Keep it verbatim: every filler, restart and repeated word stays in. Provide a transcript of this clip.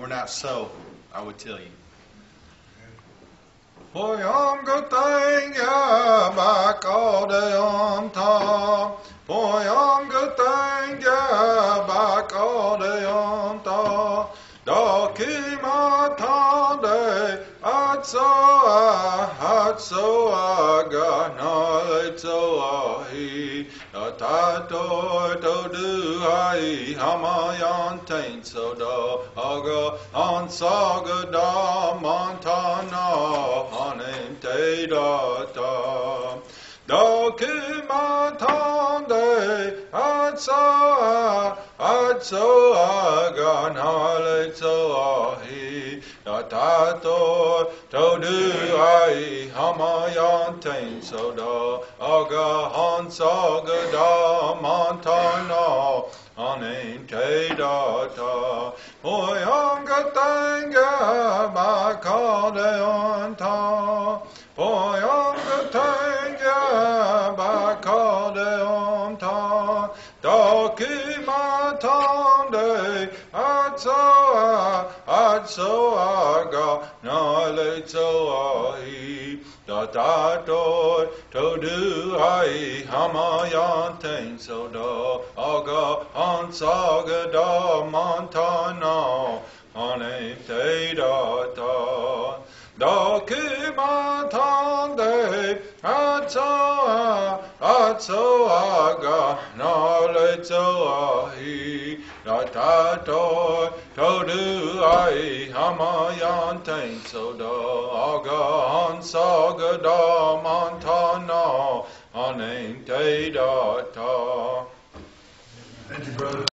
were not so, I would tell you. Poyam gutanga bakode onta. Poyam gutanga bakode onta. Dokima tande atsoa atsoa ganale toahi. Tato to do hai hamayan tain so da aga on saga da montana hanin te da ta da kimatande atsa atso aga nale to ahi da tato to do hai hamayan tain so da aga on saga da montana anin te da ta poyam gatanga bakade onta poyam gatanga bakade onta dokimatande atsoa atsoa ga nale toahi da tato to do ai hamayan tain so da aga on saga da montana ane te da ta da kimatande atsoa atsoa ga nale toahi da tato to do ai hamayan tain so da aga on saga da montana ane te da ta. Thank you, brother.